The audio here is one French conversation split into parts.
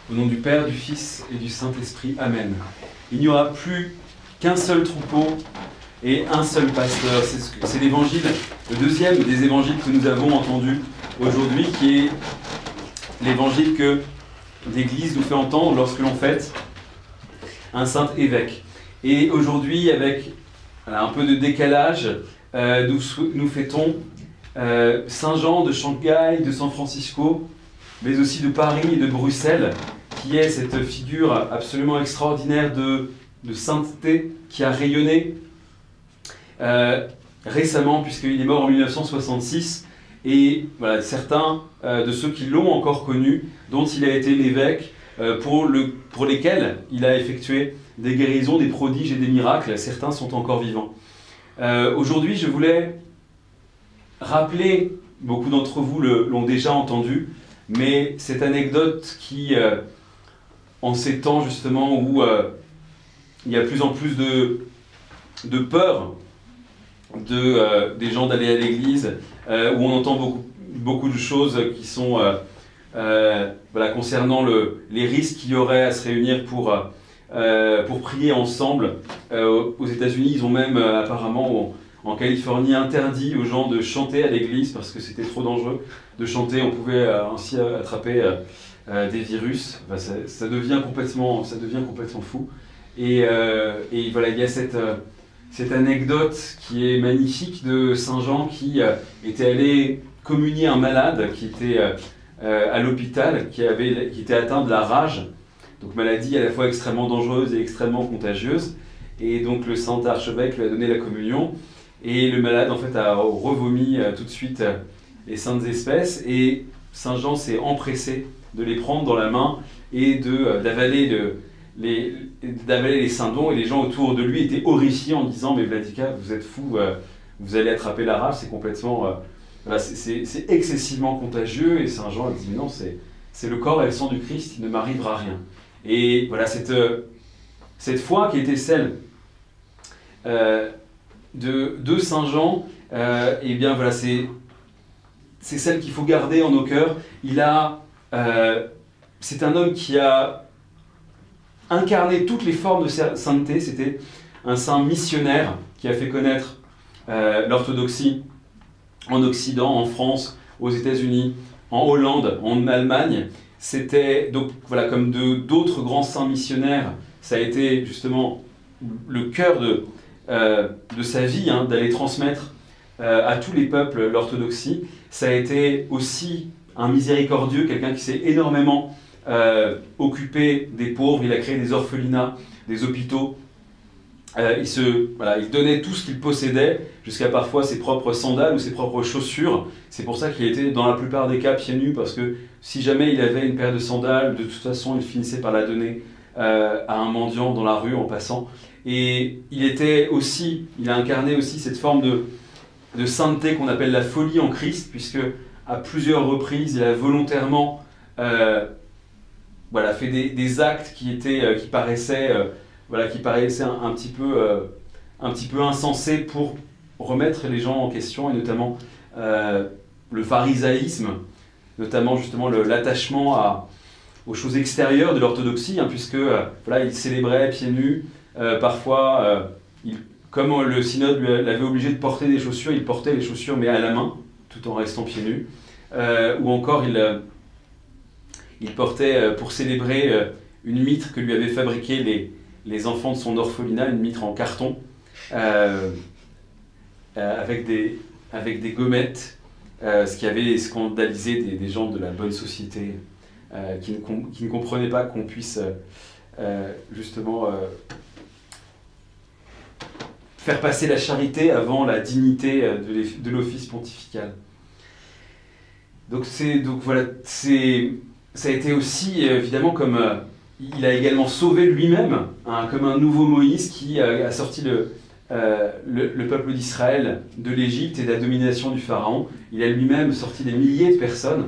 Au nom du Père, du Fils et du Saint-Esprit. Amen. Il n'y aura plus qu'un seul troupeau et un seul pasteur. C'est l'évangile, le deuxième des évangiles que nous avons entendu aujourd'hui, qui est l'évangile que l'Église nous fait entendre lorsque l'on fête un saint évêque. Et aujourd'hui, avec un peu de décalage, nous fêtons Saint Jean de Shanghai, de San Francisco, mais aussi de Paris et de Bruxelles, qui est cette figure absolument extraordinaire de sainteté qui a rayonné récemment, puisqu'il est mort en 1966, et voilà, certains de ceux qui l'ont encore connu, dont il a été l'évêque, pour lesquels il a effectué des guérisons, des prodiges et des miracles. Certains sont encore vivants. Aujourd'hui, je voulais rappeler, beaucoup d'entre vous l'ont déjà entendu, mais cette anecdote qui, en ces temps justement où il y a de plus en plus de peur des gens d'aller à l'église, où on entend beaucoup de choses qui sont voilà, concernant les risques qu'il y aurait à se réunir pour prier ensemble. Aux États-Unis, ils ont même apparemment, en Californie, interdit aux gens de chanter à l'église parce que c'était trop dangereux de chanter. On pouvait ainsi attraper des virus. Enfin, ça devient complètement fou. Et voilà, il y a cette anecdote qui est magnifique de Saint Jean qui était allé communier un malade qui était à l'hôpital, qui était atteint de la rage, donc maladie à la fois extrêmement dangereuse et extrêmement contagieuse. Et donc le saint archevêque lui a donné la communion, et le malade en fait a revomi tout de suite les saintes espèces, et Saint Jean s'est empressé de les prendre dans la main et d'avaler les saints dons, et les gens autour de lui étaient horrifiés en disant « Mais Vladika, vous êtes fou, vous allez attraper la rage, c'est complètement... voilà, c'est excessivement contagieux. » Et Saint Jean a dit « Non, c'est le corps et le sang du Christ, il ne m'arrivera rien. » Et voilà, cette foi qui était celle de Saint Jean, et bien voilà, c'est celle qu'il faut garder en nos cœurs. C'est un homme qui a incarné toutes les formes de sainteté. C'était un saint missionnaire qui a fait connaître l'orthodoxie en Occident, en France, aux États-Unis, en Hollande, en Allemagne. C'était donc voilà, comme d'autres grands saints missionnaires, ça a été justement le cœur de sa vie, hein, d'aller transmettre à tous les peuples l'orthodoxie. Ça a été aussi un miséricordieux, quelqu'un qui s'est énormément occupé des pauvres. Il a créé des orphelinats, des hôpitaux. Il donnait tout ce qu'il possédait, jusqu'à parfois ses propres sandales ou ses propres chaussures. C'est pour ça qu'il était dans la plupart des cas pieds nus, parce que si jamais il avait une paire de sandales, de toute façon il finissait par la donner à un mendiant dans la rue en passant. Et il a incarné aussi cette forme de sainteté qu'on appelle la folie en Christ, puisque à plusieurs reprises il a volontairement fait des actes qui paraissaient un petit peu insensés pour remettre les gens en question, et notamment le pharisaïsme, notamment justement l'attachement aux choses extérieures de l'orthodoxie, hein, puisque il célébrait pieds nus, parfois, comme le synode l'avait obligé de porter des chaussures, il portait les chaussures mais à la main, tout en restant pieds nus, ou encore il portait pour célébrer une mitre que lui avaient fabriquée les enfants de son orphelinat, une mitre en carton, avec des gommettes, ce qui avait scandalisé des gens de la bonne société, qui ne comprenaient pas qu'on puisse justement faire passer la charité avant la dignité de l'office pontifical. Donc voilà, ça a été aussi évidemment comme... il a également sauvé lui-même, hein, comme un nouveau Moïse qui a sorti le peuple d'Israël de l'Égypte et de la domination du Pharaon. Il a lui-même sorti des milliers de personnes.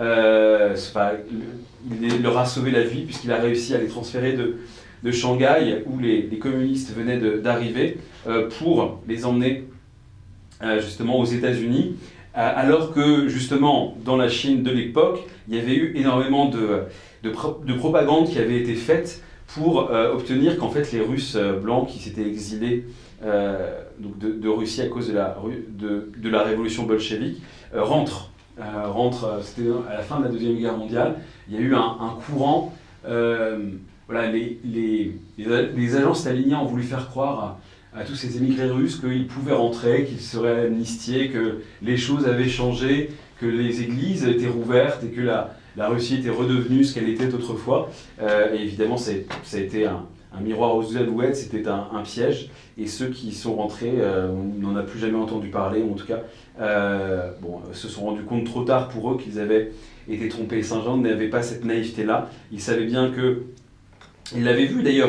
Il leur a sauvé la vie, puisqu'il a réussi à les transférer de Shanghai, où les communistes venaient d'arriver, pour les emmener justement aux États-Unis, alors que justement dans la Chine de l'époque, il y avait eu énormément de propagande qui avait été faite pour obtenir qu'en fait les Russes blancs qui s'étaient exilés donc de Russie à cause de la révolution bolchevique rentrent. C'était à la fin de la Deuxième Guerre mondiale. Il y a eu un courant. Voilà, les agents staliniens ont voulu faire croire à tous ces émigrés russes qu'ils pouvaient rentrer, qu'ils seraient amnistiés, que les choses avaient changé, que les églises étaient rouvertes et que la Russie était redevenue ce qu'elle était autrefois. Et évidemment, ça a été un miroir aux alouettes, c'était un piège. Et ceux qui sont rentrés, on n'en a plus jamais entendu parler, ou en tout cas, se sont rendus compte trop tard pour eux qu'ils avaient été trompés. Saint-Jean n'avait pas cette naïveté-là. Il savait bien que... Il l'avait vu d'ailleurs,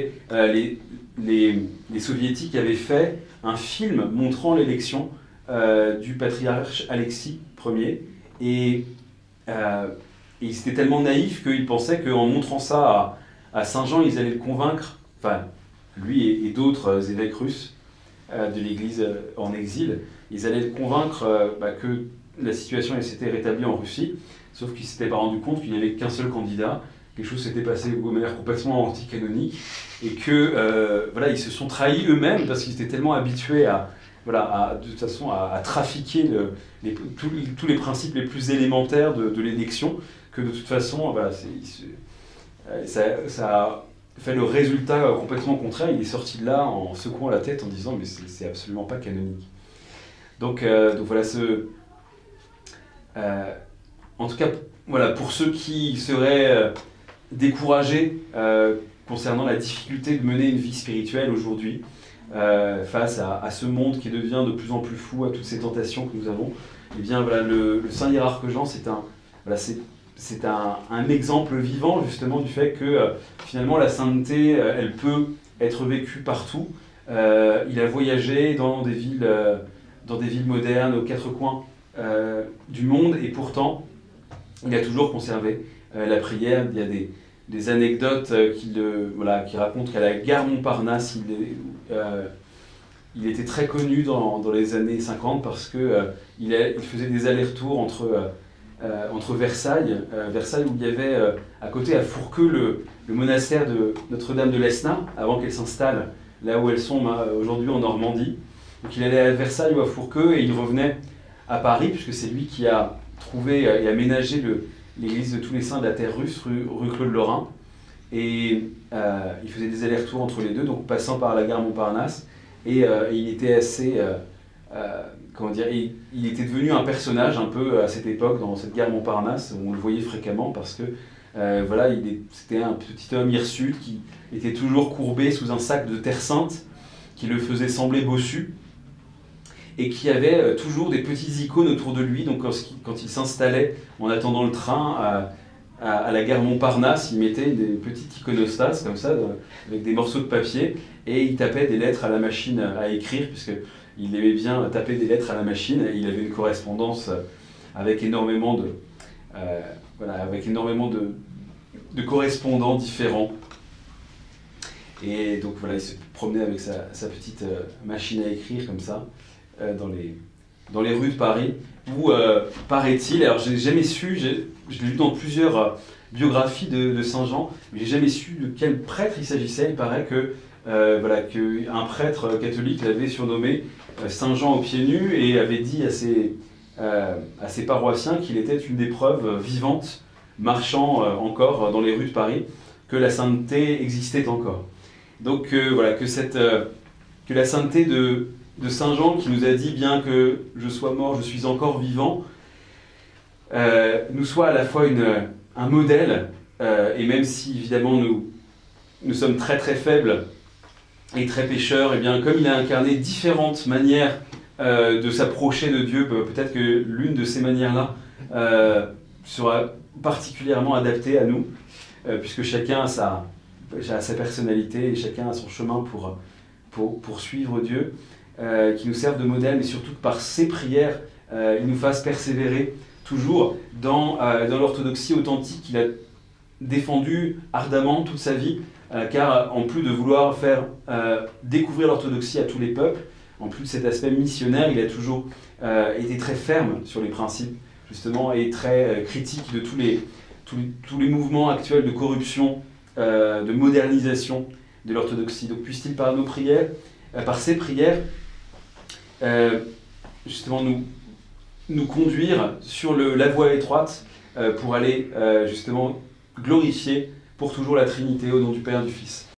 les soviétiques avaient fait un film montrant l'élection du patriarche Alexis Ier. Et ils étaient tellement naïfs qu'ils pensaient qu'en montrant ça à Saint-Jean, ils allaient le convaincre, enfin lui et d'autres évêques russes de l'Église en exil, ils allaient le convaincre que la situation s'était rétablie en Russie, sauf qu'ils ne s'étaient pas rendu compte qu'il n'y avait qu'un seul candidat. Quelque chose s'était passé de manière complètement anticanonique et que ils se sont trahis eux-mêmes parce qu'ils étaient tellement habitués de toute façon à trafiquer tous les principes les plus élémentaires de l'élection que de toute façon ça a fait le résultat complètement contraire. Il est sorti de là en secouant la tête en disant mais c'est absolument pas canonique. Donc voilà en tout cas voilà pour ceux qui seraient découragés concernant la difficulté de mener une vie spirituelle aujourd'hui face à ce monde qui devient de plus en plus fou, à toutes ces tentations que nous avons. Et bien voilà, le Saint Hiérarque Jean, c'est un exemple vivant justement du fait que finalement la sainteté, elle peut être vécue partout. Il a voyagé dans des villes modernes, aux quatre coins du monde, et pourtant il a toujours conservé la prière. Il y a des anecdotes qui racontent qu'à la gare Montparnasse, il était très connu dans les années 50 parce qu'il faisait des allers-retours entre Versailles, où il y avait à côté à Fourqueux le monastère de Notre-Dame de Lesna, avant qu'elle s'installe là où elles sont aujourd'hui en Normandie. Donc il allait à Versailles ou à Fourqueux et il revenait à Paris, puisque c'est lui qui a trouvé et aménagé l'église de tous les saints de la terre russe, rue Claude-Lorrain. Et il faisait des allers-retours entre les deux, donc passant par la gare Montparnasse. Et il était assez... il était devenu un personnage un peu à cette époque, dans cette gare Montparnasse, où on le voyait fréquemment, parce que c'était un petit homme hirsute qui était toujours courbé sous un sac de terre sainte, qui le faisait sembler bossu, et qui avait toujours des petites icônes autour de lui. Donc quand il s'installait en attendant le train à la gare Montparnasse, il mettait des petites iconostases comme ça, avec des morceaux de papier, et il tapait des lettres à la machine à écrire, puisqu'il aimait bien taper des lettres à la machine, et il avait une correspondance avec énormément de correspondants différents. Et donc voilà, il se promenait avec sa petite machine à écrire comme ça, dans les rues de Paris, où, paraît-il, alors j'ai jamais su, je l'ai lu dans plusieurs biographies de Saint Jean, mais j'ai jamais su de quel prêtre il s'agissait. Il paraît qu'un prêtre catholique l'avait surnommé Saint Jean aux pieds nus et avait dit à ses paroissiens qu'il était une des preuves vivantes, marchant encore dans les rues de Paris, que la sainteté existait encore. Donc que la sainteté de Saint Jean, qui nous a dit « bien que je sois mort, je suis encore vivant », nous soit à la fois un modèle, et même si évidemment nous sommes très très faibles et très pécheurs, et bien comme il a incarné différentes manières de s'approcher de Dieu, peut-être que l'une de ces manières-là sera particulièrement adaptée à nous, puisque chacun a sa personnalité et chacun a son chemin pour suivre Dieu, qui nous servent de modèle, mais surtout que par ses prières, il nous fasse persévérer toujours dans l'orthodoxie authentique qu'il a défendue ardemment toute sa vie, car en plus de vouloir faire découvrir l'orthodoxie à tous les peuples, en plus de cet aspect missionnaire, il a toujours été très ferme sur les principes, justement, et très critique de tous les mouvements actuels de corruption, de modernisation de l'orthodoxie. Donc puisse-t-il par nos prières, par ces prières, justement nous conduire sur la voie étroite pour aller justement glorifier pour toujours la Trinité au nom du Père et du Fils.